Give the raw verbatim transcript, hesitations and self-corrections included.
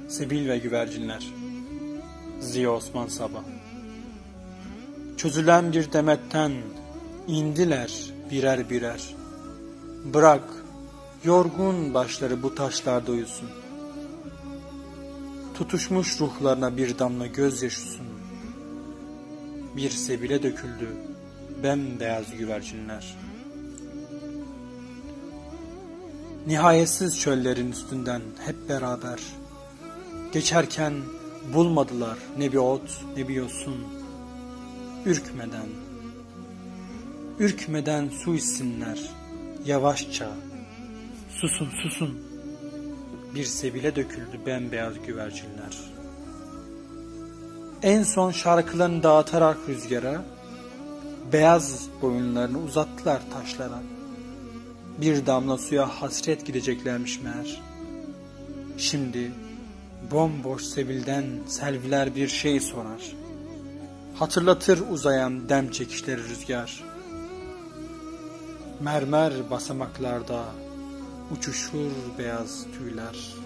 Sebil ve güvercinler. Ziya Osman Sabah. Çözülen bir demetten indiler birer birer. Bırak yorgun başları bu taşlarda uyusun. Tutuşmuş ruhlarına bir damla gözyaşı sun. Bir sebile döküldü bembeyaz güvercinler. Nihayetsiz çöllerin üstünden hep beraber geçerken bulmadılar ne bir ot ne bir yosun. Ürkmeden, ürkmeden su içsinler yavaşça. Susun susun. Bir sebile döküldü bembeyaz güvercinler. En son şarkılarını dağıtarak rüzgara, beyaz boyunlarını uzattılar taşlara. Bir damla suya hasret gideceklermiş meğer. Şimdi bomboş sebilden selviler bir şey sorar. Hatırlatır uzayan dem çekişleri rüzgar. Mermer basamaklarda uçuşur beyaz tüyler.